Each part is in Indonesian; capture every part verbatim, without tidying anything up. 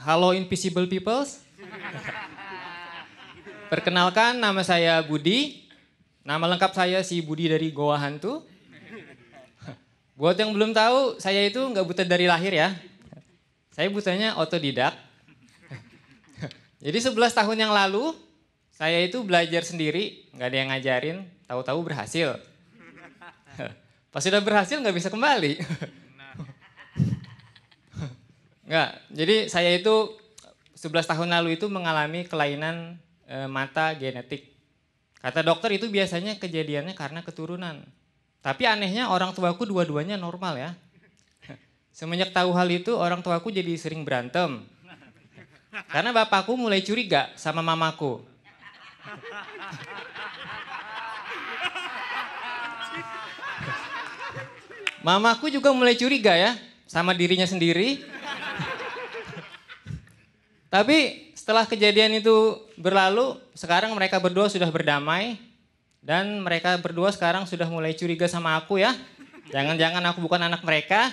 Halo Invisible Peoples. Perkenalkan, nama saya Budi. Nama lengkap saya si Budi dari Goa Hantu. Buat yang belum tahu, saya itu nggak buta dari lahir ya. Saya butanya otodidak. Jadi sebelas tahun yang lalu, saya itu belajar sendiri, nggak ada yang ngajarin, tahu-tahu berhasil. Pas sudah berhasil nggak bisa kembali. Nggak, jadi saya itu sebelas tahun lalu itu mengalami kelainan e, mata genetik. Kata dokter itu biasanya kejadiannya karena keturunan. Tapi anehnya orang tuaku dua-duanya normal ya. Semenjak tahu hal itu orang tuaku jadi sering berantem. Karena bapakku mulai curiga sama mamaku. Mamaku juga mulai curiga ya sama dirinya sendiri. Tapi setelah kejadian itu berlalu, sekarang mereka berdua sudah berdamai. Dan mereka berdua sekarang sudah mulai curiga sama aku ya. Jangan-jangan aku bukan anak mereka.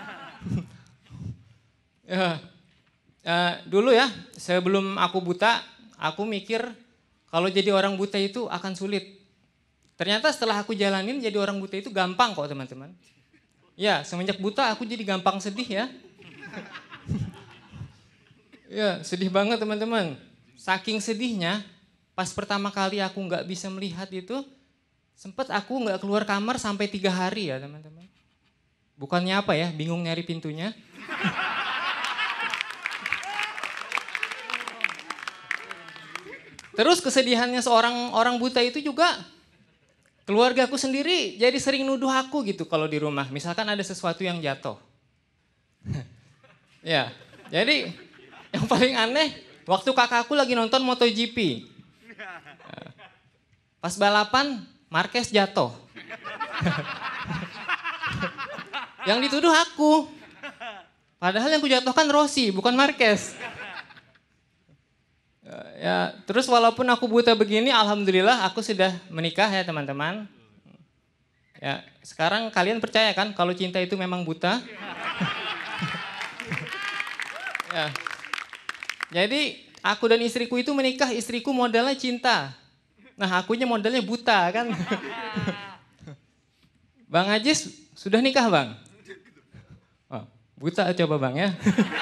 ya, uh, dulu ya, sebelum aku buta, aku mikir kalau jadi orang buta itu akan sulit. Ternyata setelah aku jalanin jadi orang buta itu gampang kok teman-teman. Ya, semenjak buta aku jadi gampang sedih ya. Ya, sedih banget teman-teman. Saking sedihnya, pas pertama kali aku nggak bisa melihat itu, sempet aku nggak keluar kamar sampai tiga hari ya teman-teman. Bukannya apa ya, bingung nyari pintunya. Terus kesedihannya seorang orang buta itu juga, keluarga aku sendiri jadi sering nuduh aku gitu kalau di rumah. Misalkan ada sesuatu yang jatuh. Ya, jadi yang paling aneh, waktu kakakku lagi nonton MotoGP. Pas balapan, Marquez jatuh. Yang dituduh aku. Padahal yang kujatuhkan Rossi, bukan Marquez. Ya, terus walaupun aku buta begini, alhamdulillah aku sudah menikah ya teman-teman. Ya, sekarang kalian percaya kan kalau cinta itu memang buta? Ya. Jadi aku dan istriku itu menikah, istriku modalnya cinta. Nah akunya modalnya buta kan. Bang Ajis sudah nikah bang? Oh, buta coba bang ya.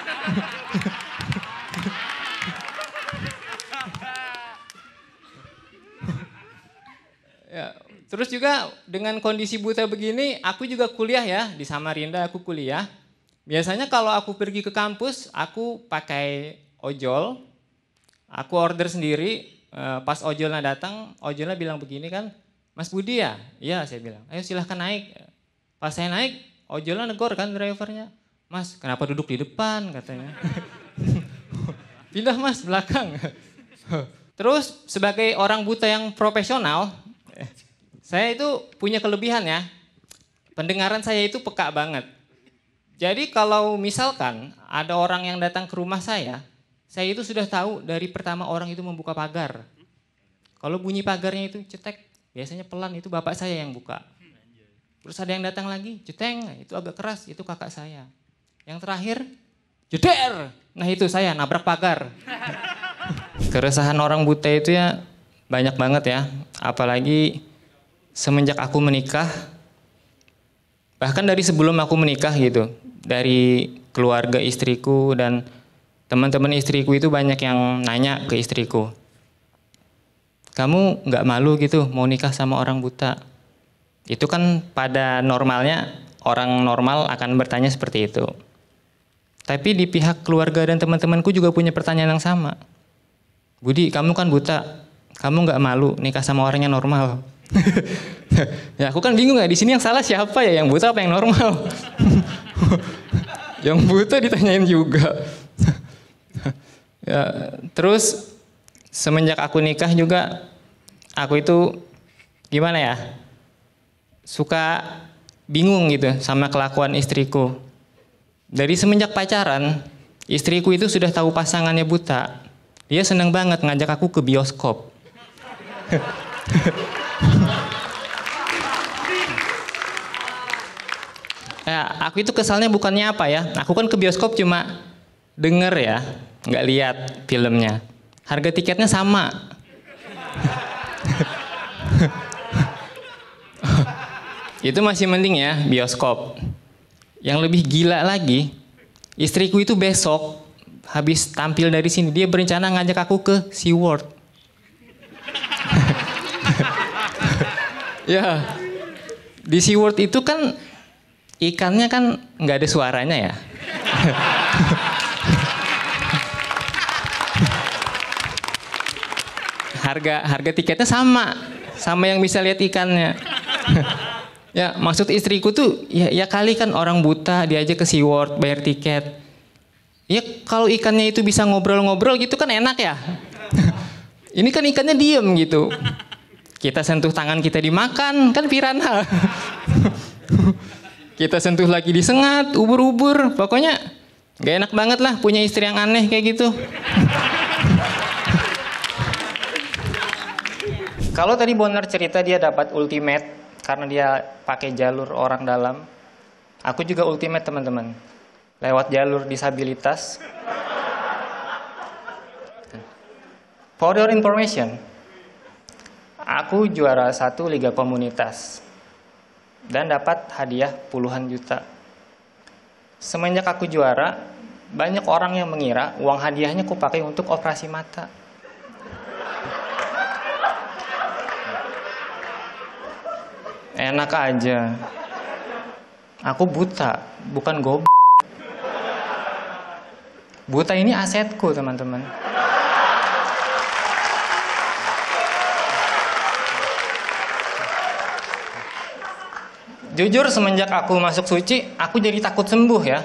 Ya, terus juga dengan kondisi buta begini, aku juga kuliah ya, di Samarinda aku kuliah. Biasanya kalau aku pergi ke kampus, aku pakai ojol, aku order sendiri, pas ojolnya datang, ojolnya bilang begini kan, Mas Budi ya? Iya saya bilang, ayo silahkan naik. Pas saya naik, ojolnya negor kan drivernya, Mas kenapa duduk di depan katanya. Pindah mas belakang. Terus sebagai orang buta yang profesional, saya itu punya kelebihan ya, pendengaran saya itu peka banget. Jadi kalau misalkan ada orang yang datang ke rumah saya, saya itu sudah tahu dari pertama orang itu membuka pagar. Kalau bunyi pagarnya itu cetek, biasanya pelan itu bapak saya yang buka. Terus ada yang datang lagi, jeteng, itu agak keras, itu kakak saya. Yang terakhir, jeder, nah itu saya nabrak pagar. Keresahan orang buta itu ya banyak banget ya, apalagi semenjak aku menikah, bahkan dari sebelum aku menikah gitu, dari keluarga istriku dan teman-teman istriku itu banyak yang nanya ke istriku, kamu nggak malu gitu mau nikah sama orang buta? Itu kan pada normalnya orang normal akan bertanya seperti itu. Tapi di pihak keluarga dan teman-temanku juga punya pertanyaan yang sama. Budi, kamu kan buta, kamu nggak malu nikah sama orang yang normal? Ya aku kan bingung ya, di sini yang salah siapa ya, yang buta apa yang normal? Yang buta ditanyain juga. Ya, terus semenjak aku nikah juga, aku itu gimana ya, suka bingung gitu sama kelakuan istriku. Dari semenjak pacaran, istriku itu sudah tahu pasangannya buta. Dia seneng banget ngajak aku ke bioskop. Ya, aku itu kesalnya bukannya apa ya, aku kan ke bioskop cuma denger ya, nggak lihat filmnya. Harga tiketnya sama. Itu masih mending ya, bioskop. Yang lebih gila lagi, istriku itu besok habis tampil dari sini, dia berencana ngajak aku ke SeaWorld. Ya, di SeaWorld itu kan ikannya kan nggak ada suaranya ya. harga harga tiketnya sama, sama yang bisa lihat ikannya. Ya, maksud istriku tuh ya, ya kali kan orang buta diajak ke SeaWorld bayar tiket. Ya kalau ikannya itu bisa ngobrol-ngobrol gitu kan enak ya. Ini kan ikannya diem gitu. Kita sentuh tangan kita dimakan, kan piranha. Kita sentuh lagi disengat, ubur-ubur. Pokoknya gak enak banget lah punya istri yang aneh kayak gitu. Kalau tadi Bonar cerita dia dapat ultimate karena dia pakai jalur orang dalam. Aku juga ultimate teman-teman. Lewat jalur disabilitas. For your information, aku juara satu Liga Komunitas dan dapat hadiah puluhan juta. Semenjak aku juara, banyak orang yang mengira uang hadiahnya aku pakai untuk operasi mata. Enak aja. Aku buta, bukan goblok. Buta ini asetku, teman-teman. Jujur semenjak aku masuk suci, aku jadi takut sembuh ya.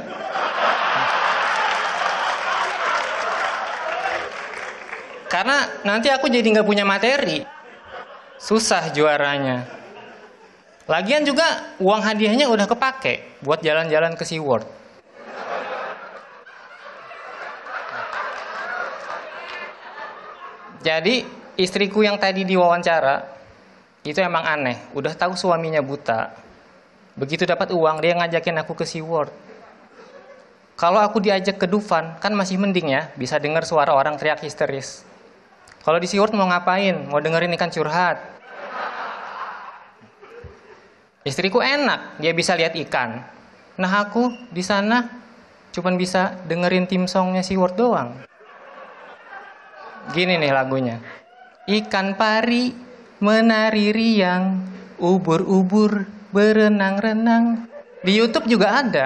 Karena nanti aku jadi nggak punya materi. Susah juaranya. Lagian juga uang hadiahnya udah kepake buat jalan-jalan ke SeaWorld. Jadi istriku yang tadi diwawancara, itu emang aneh. Udah tahu suaminya buta. Begitu dapat uang, dia ngajakin aku ke SeaWorld. Kalau aku diajak ke Dufan, kan masih mending ya, bisa dengar suara orang teriak histeris. Kalau di SeaWorld mau ngapain? Mau dengerin ikan curhat. Istriku enak, dia bisa lihat ikan. Nah aku di sana cuman bisa dengerin tim songnya SeaWorld doang. Gini nih lagunya. Ikan pari menari riang, ubur-ubur berenang-renang. Di YouTube juga ada.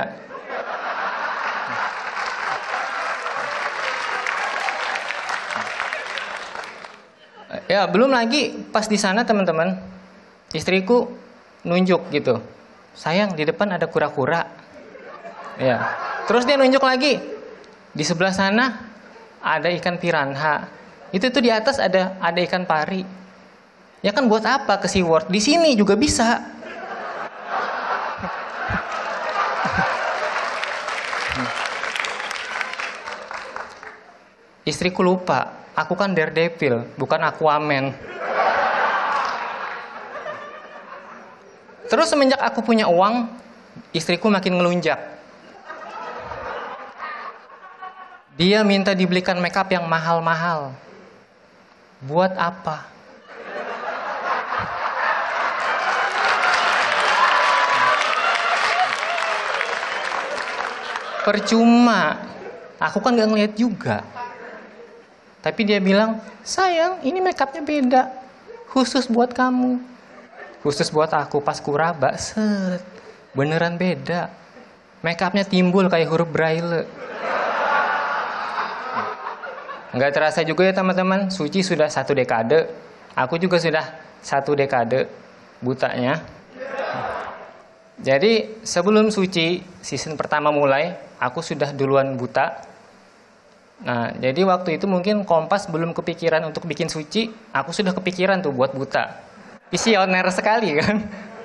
Ya, belum lagi pas di sana teman-teman, istriku nunjuk gitu. Sayang, di depan ada kura-kura. Ya. Terus dia nunjuk lagi. Di sebelah sana ada ikan piranha. Itu tuh di atas ada ada ikan pari. Ya kan buat apa ke SeaWorld? Di sini juga bisa. Istriku lupa, aku kan Daredevil, bukan Aquaman. Terus semenjak aku punya uang, istriku makin ngelunjak. Dia minta dibelikan makeup yang mahal-mahal. Buat apa? Percuma. Aku kan gak ngeliat juga. Tapi dia bilang, sayang ini makeupnya beda. Khusus buat kamu. Khusus buat aku pas kuraba. Set. Beneran beda. Makeupnya timbul kayak huruf braille. Nggak terasa juga ya teman-teman. Suci sudah satu dekade. Aku juga sudah satu dekade butanya. Jadi sebelum Suci season pertama mulai, aku sudah duluan buta. Nah, jadi waktu itu mungkin Kompas belum kepikiran untuk bikin Suci, aku sudah kepikiran tuh buat buta. Visioner sekali kan.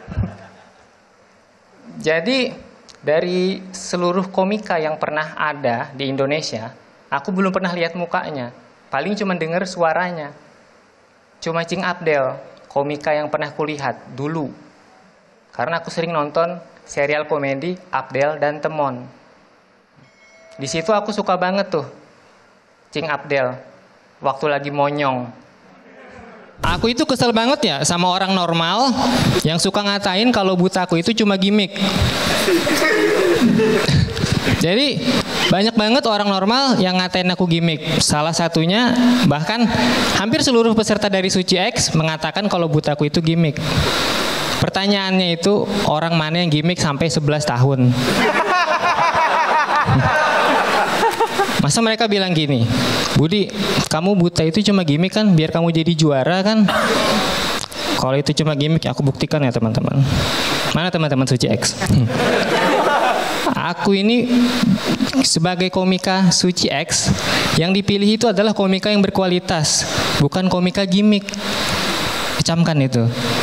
Jadi dari seluruh komika yang pernah ada di Indonesia, aku belum pernah lihat mukanya. Paling cuma dengar suaranya. Cuma Cing Abdel, komika yang pernah kulihat dulu. Karena aku sering nonton serial komedi Abdel dan Temon. Di situ aku suka banget tuh, Cing Abdel, waktu lagi monyong. Aku itu kesel banget ya sama orang normal yang suka ngatain kalau butaku itu cuma gimmick. Jadi banyak banget orang normal yang ngatain aku gimmick. Salah satunya bahkan hampir seluruh peserta dari Suci X mengatakan kalau butaku itu gimmick. Pertanyaannya itu, orang mana yang gimmick sampai sebelas tahun? Masa mereka bilang gini, Budi, kamu buta itu cuma gimmick kan, biar kamu jadi juara kan? Kalau itu cuma gimmick, aku buktikan ya teman-teman. Mana teman-teman Suci X? Aku ini sebagai komika Suci X, yang dipilih itu adalah komika yang berkualitas, bukan komika gimmick. Camkan itu.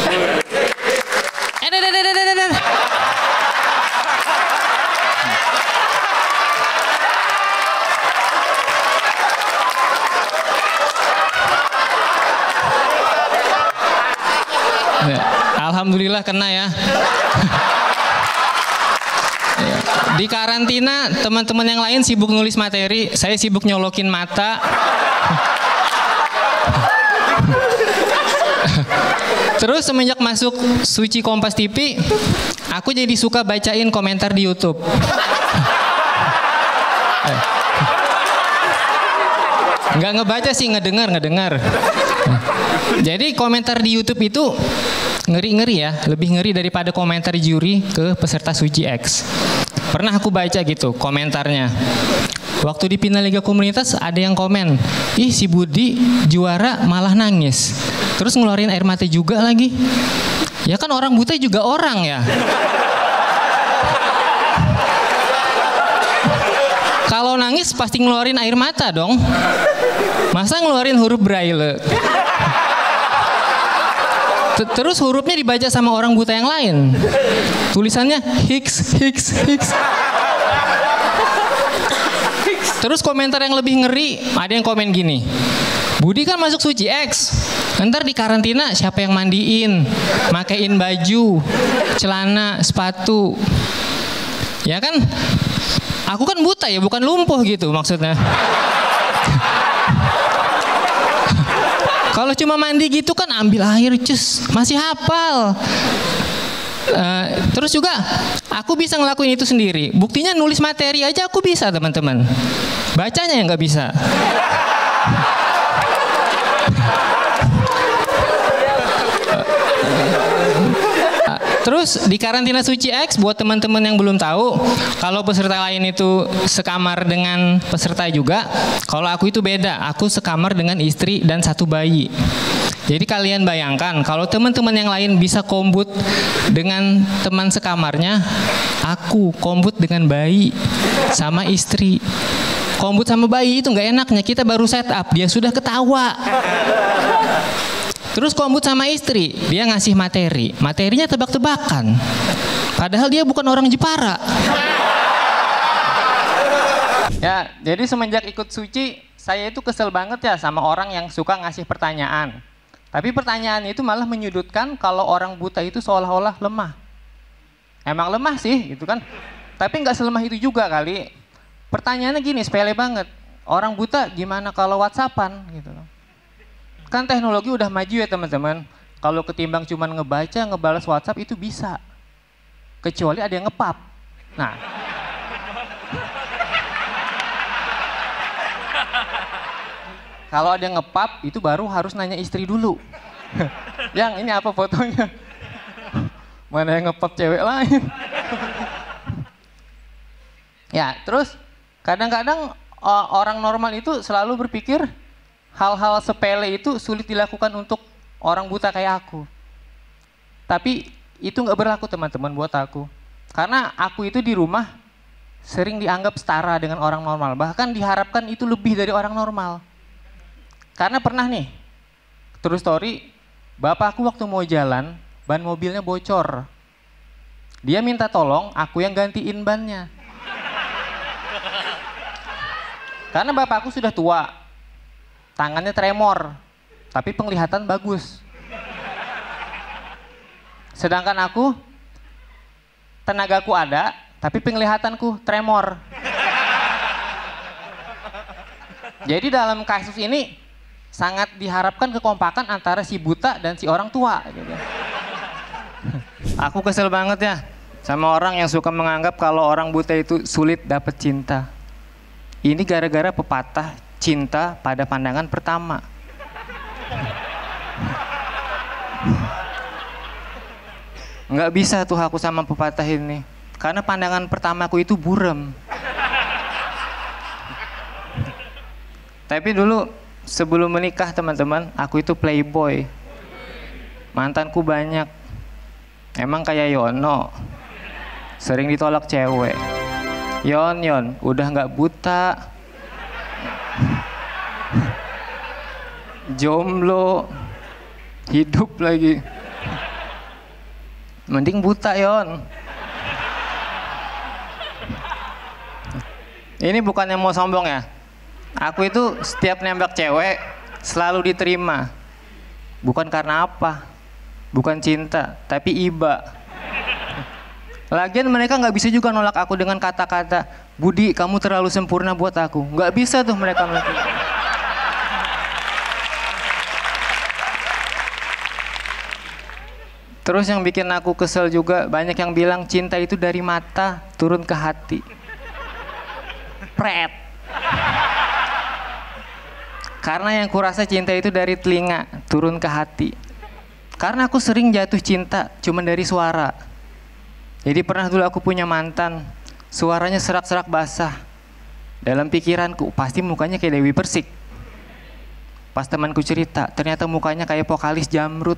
Alhamdulillah kena ya. Di karantina teman-teman yang lain sibuk nulis materi, saya sibuk nyolokin mata. Terus semenjak masuk Suci Kompas T V, aku jadi suka bacain komentar di YouTube. Nggak ngebaca sih, ngedengar, ngedengar. Jadi komentar di YouTube itu ngeri-ngeri ya, lebih ngeri daripada komentar juri ke peserta Suci X. Pernah aku baca gitu komentarnya. Waktu di final Liga Komunitas ada yang komen, ih si Budi juara malah nangis. Terus ngeluarin air mata juga lagi. Ya kan orang buta juga orang ya. Kalau nangis pasti ngeluarin air mata dong. Masa ngeluarin huruf braille? Terus hurufnya dibaca sama orang buta yang lain. Tulisannya Hicks, Hicks, Hicks. Terus komentar yang lebih ngeri, ada yang komen gini, Budi kan masuk Suci X, ntar di karantina siapa yang mandiin, makein baju, celana, sepatu. Ya kan, aku kan buta ya, bukan lumpuh gitu maksudnya. Kalau cuma mandi gitu kan ambil air cus, masih hafal. Uh, terus juga aku bisa ngelakuin itu sendiri. Buktinya nulis materi aja aku bisa teman-teman. Bacanya yang nggak bisa. Terus di karantina Suci X, buat teman-teman yang belum tahu, kalau peserta lain itu sekamar dengan peserta juga, kalau aku itu beda, aku sekamar dengan istri dan satu bayi. Jadi kalian bayangkan, kalau teman-teman yang lain bisa kombut dengan teman sekamarnya, aku kombut dengan bayi sama istri. Kombut sama bayi itu nggak enaknya, kita baru set up, dia sudah ketawa. Terus kombut sama istri, dia ngasih materi. Materinya tebak-tebakan. Padahal dia bukan orang Jepara. Ya, jadi semenjak ikut Suci, saya itu kesel banget ya sama orang yang suka ngasih pertanyaan. Tapi pertanyaan itu malah menyudutkan kalau orang buta itu seolah-olah lemah. Emang lemah sih, gitu kan. Tapi nggak selemah itu juga kali. Pertanyaannya gini, sepele banget. Orang buta gimana kalau WhatsAppan, gitu loh. Kan teknologi udah maju ya teman-teman. Kalau ketimbang cuman ngebaca, ngebalas WhatsApp itu bisa. Kecuali ada yang ngepap. Nah. Kalau ada yang ngepap, itu baru harus nanya istri dulu. Yang ini apa fotonya? Mana yang ngepap cewek lain? Ya, terus kadang-kadang orang normal itu selalu berpikir hal-hal sepele itu sulit dilakukan untuk orang buta kayak aku. Tapi itu nggak berlaku teman-teman buat aku. Karena aku itu di rumah sering dianggap setara dengan orang normal. Bahkan diharapkan itu lebih dari orang normal. Karena pernah nih, true story, bapakku waktu mau jalan, ban mobilnya bocor. Dia minta tolong, aku yang gantiin bannya. Karena bapakku sudah tua, tangannya tremor, tapi penglihatan bagus. Sedangkan aku, tenagaku ada, tapi penglihatanku tremor. Jadi dalam kasus ini sangat diharapkan kekompakan antara si buta dan si orang tua. Gitu. Aku kesel banget ya sama orang yang suka menganggap kalau orang buta itu sulit dapat cinta. Ini gara-gara pepatah cinta pada pandangan pertama. Nggak bisa tuh aku sama pepatah ini. Karena pandangan pertamaku itu buram. Tapi dulu sebelum menikah teman-teman, aku itu playboy. Mantanku banyak. Emang kayak Yono. Sering ditolak cewek. Yon, Yon, udah nggak buta. Jomblo. Hidup lagi. Mending buta, Yon. Ini bukannya mau sombong ya. Aku itu setiap nembak cewek selalu diterima. Bukan karena apa, bukan cinta, tapi iba. Lagian mereka nggak bisa juga nolak aku dengan kata-kata, Budi kamu terlalu sempurna buat aku. Nggak bisa tuh mereka melakukan. Terus yang bikin aku kesel juga, banyak yang bilang cinta itu dari mata turun ke hati. Pret. Karena yang kurasa cinta itu dari telinga turun ke hati. Karena aku sering jatuh cinta cuma dari suara. Jadi pernah dulu aku punya mantan, suaranya serak-serak basah. Dalam pikiranku pasti mukanya kayak Dewi Persik. Pas temanku cerita, ternyata mukanya kayak vokalis Jamrud.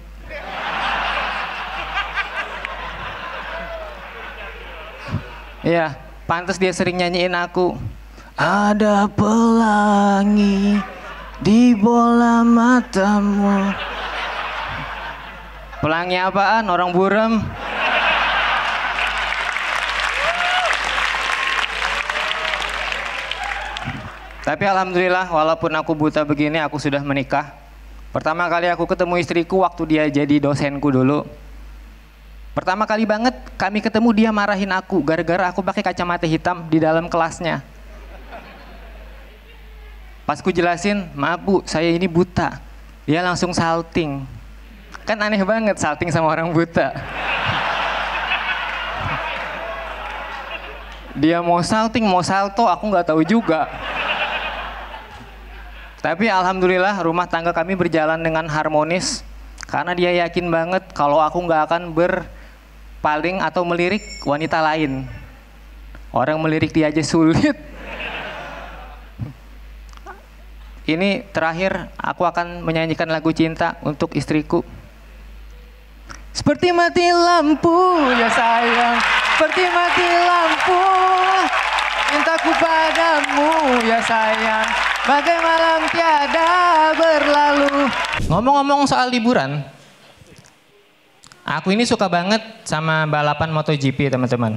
Iya, pantas dia sering nyanyiin aku. Ada pelangi di bola matamu. Pelangi apaan? Orang buram. Tapi alhamdulillah walaupun aku buta begini aku sudah menikah. Pertama kali aku ketemu istriku waktu dia jadi dosenku dulu. Pertama kali banget kami ketemu dia marahin aku gara-gara aku pakai kacamata hitam di dalam kelasnya. Pas ku jelasin, maaf bu, saya ini buta. Dia langsung salting. Kan aneh banget salting sama orang buta. Dia mau salting, mau salto, aku nggak tahu juga. Tapi alhamdulillah rumah tangga kami berjalan dengan harmonis. Karena dia yakin banget kalau aku nggak akan berpaling atau melirik wanita lain. Orang melirik dia aja sulit. Ini terakhir aku akan menyanyikan lagu cinta untuk istriku. Seperti mati lampu ya sayang, seperti mati lampu, cintaku padamu ya sayang, bagai malam tiada berlalu. Ngomong-ngomong soal liburan, aku ini suka banget sama balapan MotoGP teman-teman.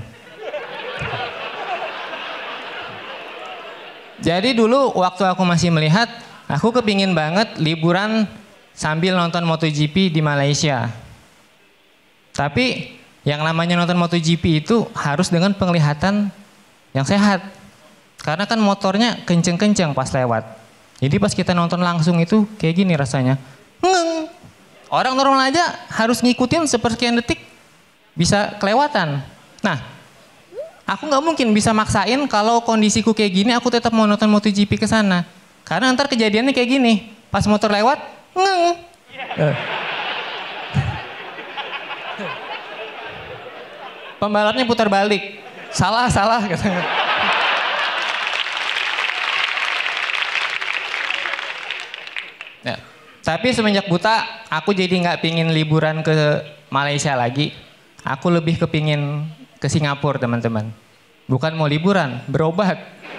Jadi dulu waktu aku masih melihat, aku kepingin banget liburan sambil nonton MotoGP di Malaysia. Tapi yang namanya nonton MotoGP itu harus dengan penglihatan yang sehat. Karena kan motornya kenceng-kenceng pas lewat. Jadi pas kita nonton langsung itu kayak gini rasanya. Ngeng. Orang normal aja harus ngikutin sepersekian detik bisa kelewatan. Nah, aku nggak mungkin bisa maksain kalau kondisiku kayak gini aku tetap mau nonton MotoGP ke sana. Karena ntar kejadiannya kayak gini, pas motor lewat, ngeng. Uh. Pembalapnya putar balik, salah salah katanya. Ya. Tapi semenjak buta, aku jadi nggak pingin liburan ke Malaysia lagi. Aku lebih kepingin ke Singapura teman-teman. Bukan mau liburan, berobat.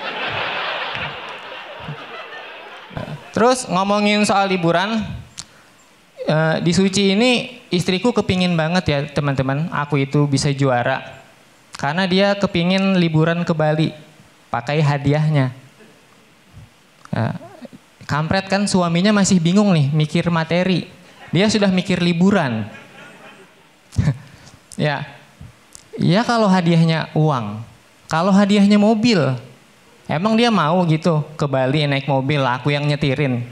Terus ngomongin soal liburan, eh, di Suci ini istriku kepingin banget ya teman-teman, aku itu bisa juara. Karena dia kepingin liburan ke Bali, pakai hadiahnya. Nah, kampret kan suaminya masih bingung nih, mikir materi. Dia sudah mikir liburan. Ya. Ya kalau hadiahnya uang, kalau hadiahnya mobil, Emang dia mau gitu ke Bali naik mobil, aku yang nyetirin.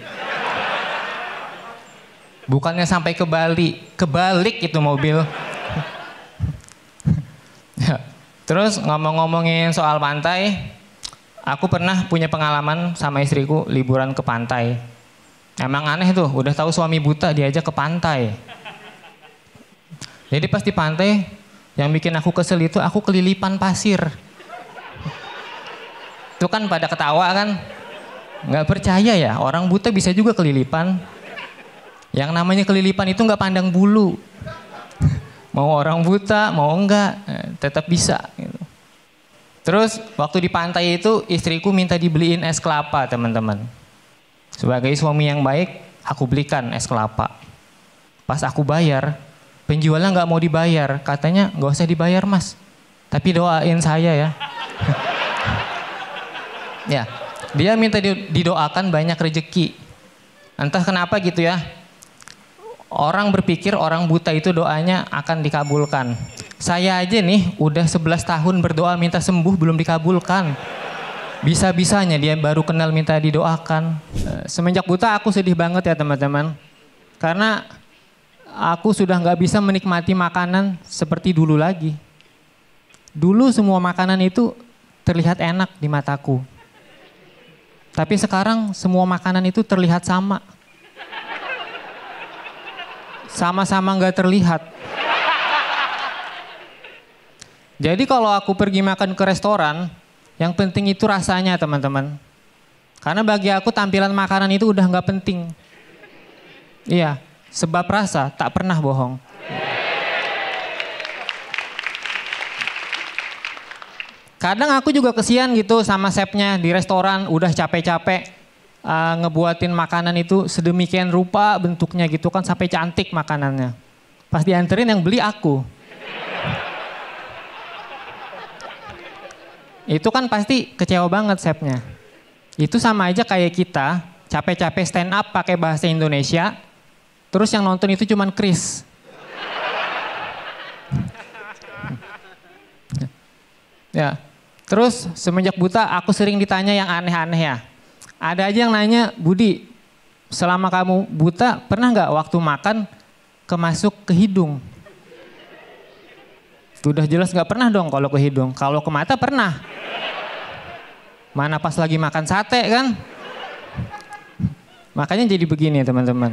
Bukannya sampai ke Bali, kebalik itu mobil. Terus ngomong-ngomongin soal pantai, aku pernah punya pengalaman sama istriku liburan ke pantai. Emang aneh tuh, udah tahu suami buta diajak ke pantai. Jadi pas di pantai, yang bikin aku kesel itu aku kelilipan pasir. Itu kan pada ketawa kan, nggak percaya ya orang buta bisa juga kelilipan. Yang namanya kelilipan itu nggak pandang bulu, mau orang buta mau enggak tetap bisa. Gitu. Terus waktu di pantai itu istriku minta dibeliin es kelapa teman-teman. Sebagai suami yang baik aku belikan es kelapa. Pas aku bayar penjualnya nggak mau dibayar, katanya nggak usah dibayar mas, tapi doain saya ya. Ya, dia minta didoakan banyak rezeki. Entah kenapa gitu ya. Orang berpikir orang buta itu doanya akan dikabulkan. Saya aja nih udah sebelas tahun berdoa minta sembuh belum dikabulkan. Bisa-bisanya dia baru kenal minta didoakan. Semenjak buta aku sedih banget ya teman-teman. Karena aku sudah nggak bisa menikmati makanan seperti dulu lagi. Dulu semua makanan itu terlihat enak di mataku. Tapi sekarang semua makanan itu terlihat sama. Sama-sama nggak terlihat. Jadi kalau aku pergi makan ke restoran, yang penting itu rasanya teman-teman. Karena bagi aku tampilan makanan itu udah nggak penting. Iya, sebab rasa tak pernah bohong. Kadang aku juga kesian gitu sama chefnya di restoran, udah capek-capek uh, ngebuatin makanan itu sedemikian rupa bentuknya gitu kan sampai cantik makanannya. Pas dianterin yang beli aku. Itu kan pasti kecewa banget chefnya. Itu sama aja kayak kita capek-capek stand up pakai bahasa Indonesia, terus yang nonton itu cuman Chris. Ya. Terus semenjak buta aku sering ditanya yang aneh-aneh ya. Ada aja yang nanya, Budi, selama kamu buta pernah nggak waktu makan kemasuk ke hidung? Udah jelas nggak pernah dong kalau ke hidung. Kalau ke mata pernah. Mana pas lagi makan sate kan? Makanya jadi begini teman-teman.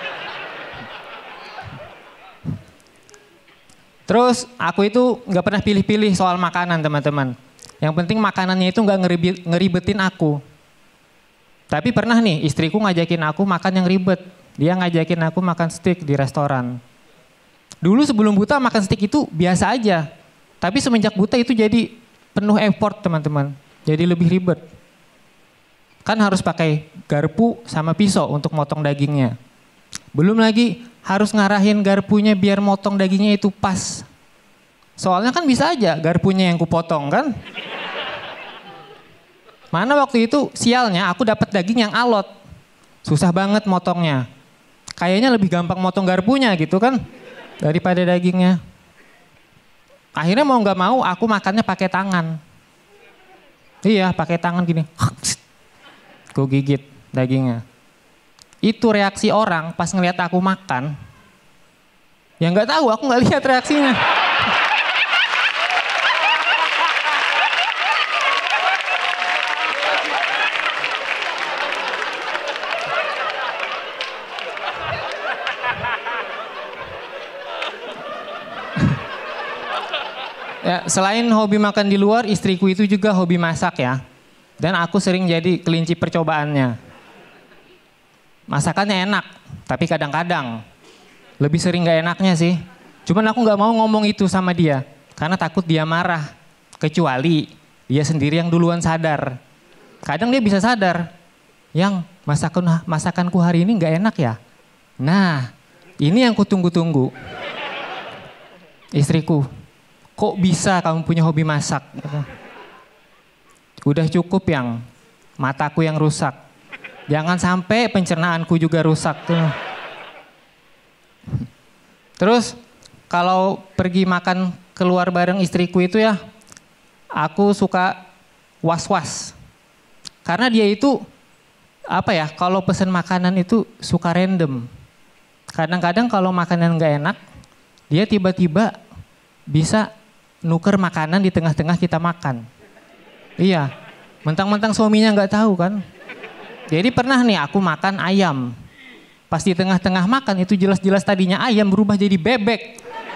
Terus aku itu nggak pernah pilih-pilih soal makanan teman-teman. Yang penting makanannya itu nggak ngeribet, ngeribetin aku. Tapi pernah nih istriku ngajakin aku makan yang ribet. Dia ngajakin aku makan steak di restoran. Dulu sebelum buta makan steak itu biasa aja. Tapi semenjak buta itu jadi penuh effort teman-teman. Jadi lebih ribet. Kan harus pakai garpu sama pisau untuk motong dagingnya. Belum lagi harus ngarahin garpunya biar motong dagingnya itu pas. Soalnya kan bisa aja garpunya yang kupotong kan. Mana waktu itu sialnya aku dapat daging yang alot. Susah banget motongnya. Kayaknya lebih gampang motong garpunya gitu kan. Daripada dagingnya. Akhirnya mau gak mau aku makannya pakai tangan. Iya pakai tangan gini. Gue gigit dagingnya. Itu reaksi orang pas ngeliat aku makan. Ya gak tahu aku gak lihat reaksinya. Ya, selain hobi makan di luar, istriku itu juga hobi masak ya. Dan aku sering jadi kelinci percobaannya. Masakannya enak, tapi kadang-kadang lebih sering gak enaknya sih. Cuman aku gak mau ngomong itu sama dia, karena takut dia marah. Kecuali dia sendiri yang duluan sadar. Kadang dia bisa sadar, yang masakan masakanku hari ini gak enak ya. Nah, ini yang kutunggu-tunggu. Istriku, kok bisa kamu punya hobi masak? Udah cukup yang mataku yang rusak. Jangan sampai pencernaanku juga rusak tuh. Terus kalau pergi makan keluar bareng istriku itu ya, aku suka was-was. Karena dia itu apa ya, kalau pesen makanan itu suka random. Kadang-kadang kalau makanan nggak enak, dia tiba-tiba bisa nuker makanan di tengah-tengah kita makan. Iya, mentang-mentang suaminya nggak tahu kan. Jadi pernah nih aku makan ayam. Pas di tengah-tengah makan itu jelas-jelas tadinya ayam berubah jadi bebek.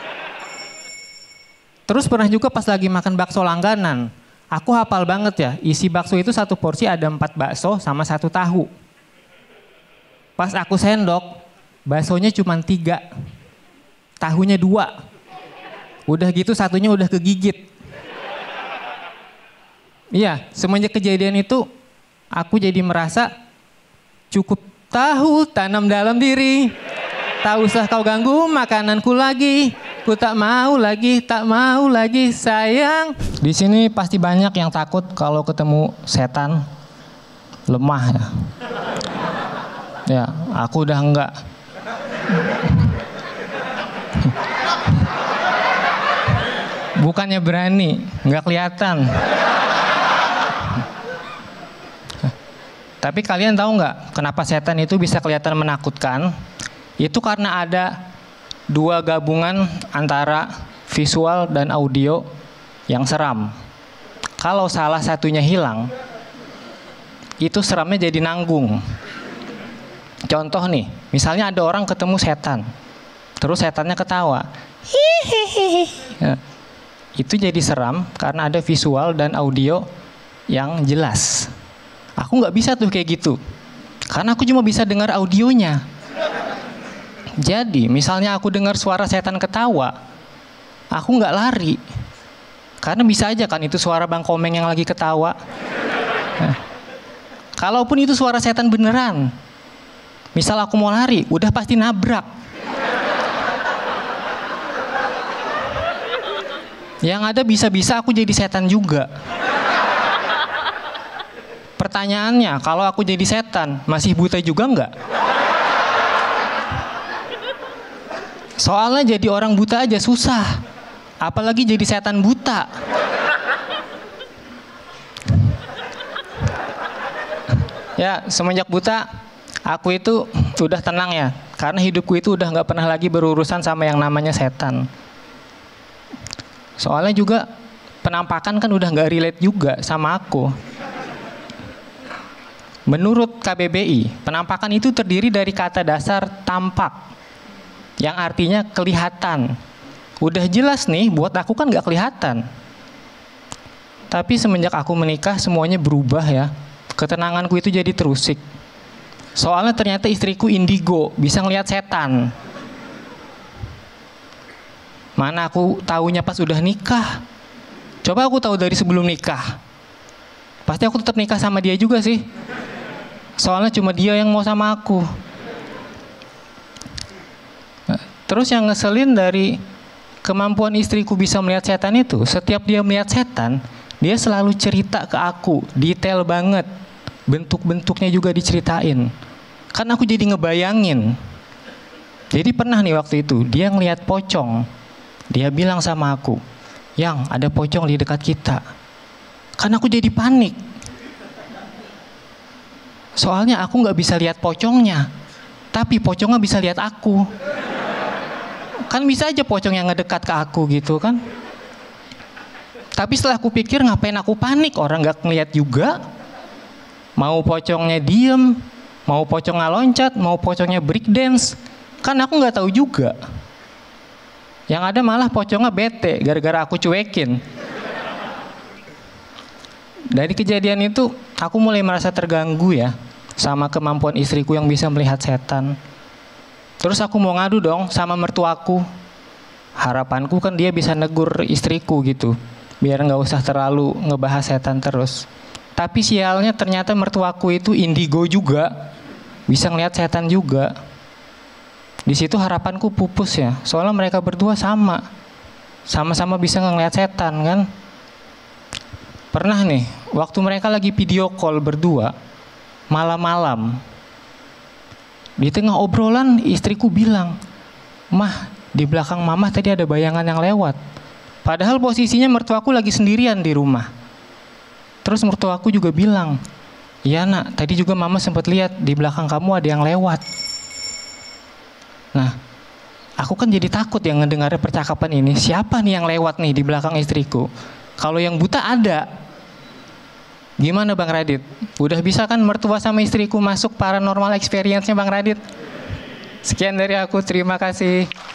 Terus pernah juga pas lagi makan bakso langganan. Aku hafal banget ya, isi bakso itu satu porsi ada empat bakso sama satu tahu. Pas aku sendok, baksonya cuma tiga, tahunya dua. Udah gitu satunya udah kegigit. Iya, semenjak kejadian itu aku jadi merasa cukup tahu tanam dalam diri. Tak usah kau ganggu makananku lagi. Ku tak mau lagi, tak mau lagi sayang. Di sini pasti banyak yang takut kalau ketemu setan. Lemah ya. Ya, aku udah enggak. Bukannya berani, enggak kelihatan. Tapi kalian tahu nggak kenapa setan itu bisa kelihatan menakutkan? Itu karena ada dua gabungan antara visual dan audio yang seram. Kalau salah satunya hilang, itu seramnya jadi nanggung. Contoh nih, misalnya ada orang ketemu setan, terus setannya ketawa. Hihihi. Ya, itu jadi seram karena ada visual dan audio yang jelas. Aku nggak bisa tuh kayak gitu, karena aku cuma bisa dengar audionya. Jadi misalnya aku dengar suara setan ketawa, aku nggak lari, karena bisa aja kan itu suara Bang Komeng yang lagi ketawa. Nah, kalaupun itu suara setan beneran, misal aku mau lari, udah pasti nabrak. Yang ada bisa-bisa aku jadi setan juga. Pertanyaannya, kalau aku jadi setan, masih buta juga nggak? Soalnya jadi orang buta aja susah, apalagi jadi setan buta. Ya, semenjak buta, aku itu udah tenang ya, karena hidupku itu udah nggak pernah lagi berurusan sama yang namanya setan. Soalnya juga penampakan kan udah nggak relate juga sama aku. Menurut K B B I, penampakan itu terdiri dari kata dasar tampak, yang artinya kelihatan. Udah jelas nih, buat aku kan nggak kelihatan. Tapi semenjak aku menikah, semuanya berubah ya. Ketenanganku itu jadi terusik. Soalnya ternyata istriku indigo, bisa ngelihat setan. Mana aku taunya pas udah nikah. Coba aku tahu dari sebelum nikah, pasti aku tetap nikah sama dia juga sih. Soalnya cuma dia yang mau sama aku. Terus yang ngeselin dari kemampuan istriku bisa melihat setan itu, setiap dia melihat setan, dia selalu cerita ke aku, detail banget. Bentuk-bentuknya juga diceritain. Kan aku jadi ngebayangin. Jadi pernah nih waktu itu, dia ngelihat pocong. Dia bilang sama aku, "Yang, ada pocong di dekat kita." Kan aku jadi panik. Soalnya aku nggak bisa lihat pocongnya, tapi pocongnya bisa lihat aku. Kan bisa aja pocong yang ngedekat ke aku gitu kan. Tapi setelah aku pikir, ngapain aku panik, orang nggak ngeliat juga. Mau pocongnya diem, mau pocongnya loncat, mau pocongnya break dance, kan aku nggak tahu juga. Yang ada malah pocongnya bete gara-gara aku cuekin. Dari kejadian itu, aku mulai merasa terganggu ya sama kemampuan istriku yang bisa melihat setan. Terus aku mau ngadu dong sama mertuaku. Harapanku kan dia bisa negur istriku gitu, biar nggak usah terlalu ngebahas setan terus. Tapi sialnya ternyata mertuaku itu indigo juga, bisa ngelihat setan juga. Di situ harapanku pupus ya, soalnya mereka berdua sama, sama-sama bisa ngelihat setan kan. Pernah nih, waktu mereka lagi video call berdua, malam-malam. Di tengah obrolan, istriku bilang, "Mah, di belakang mama tadi ada bayangan yang lewat." Padahal posisinya mertuaku lagi sendirian di rumah. Terus mertuaku juga bilang, Iya nak, tadi juga mama sempat lihat di belakang kamu ada yang lewat. Nah, aku kan jadi takut yang ngedengar percakapan ini. Siapa nih yang lewat nih di belakang istriku? Kalau yang buta ada. Gimana Bang Radit? Udah bisa kan mertua sama istriku masuk paranormal experience-nya Bang Radit? Sekian dari aku, terima kasih.